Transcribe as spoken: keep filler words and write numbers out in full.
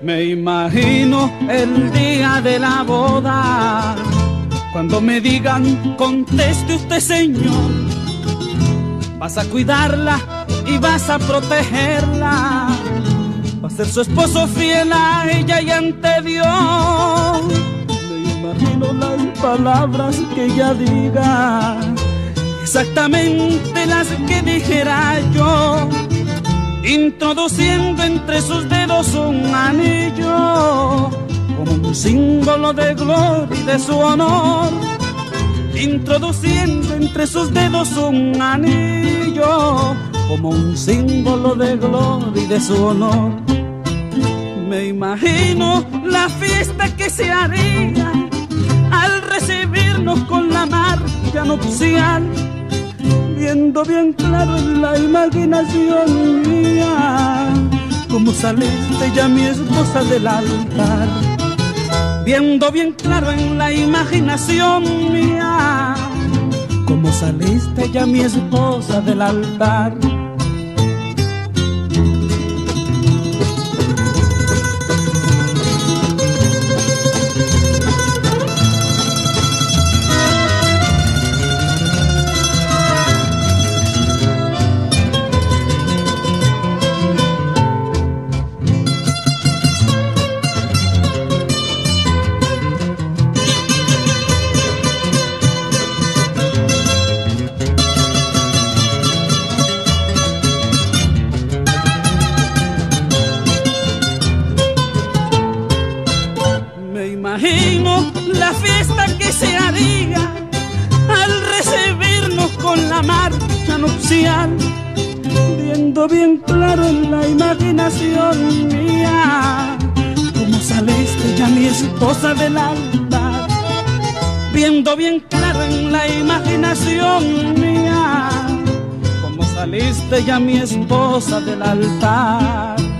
Me imagino el día de la boda, cuando me digan, conteste usted señor, vas a cuidarla y vas a protegerla, vas a ser su esposo fiel a ella y ante Dios. Me imagino las palabras que ella diga, exactamente las que dijera yo, introduciendo entre sus dedos un anillo, como un símbolo de gloria y de su honor, introduciendo entre sus dedos un anillo, como un símbolo de gloria y de su honor. Me imagino la fiesta que se haría al recibirnos con la marcha nupcial, viendo bien claro en la imaginación mía cómo saliste ya mi esposa del altar. Viendo bien claro en la imaginación mía cómo saliste ya mi esposa del altar. Imagino la fiesta que se haría al recibirnos con la marcha nupcial, viendo bien claro en la imaginación mía cómo saliste ya mi esposa del altar. Viendo bien claro en la imaginación mía cómo saliste ya mi esposa del altar.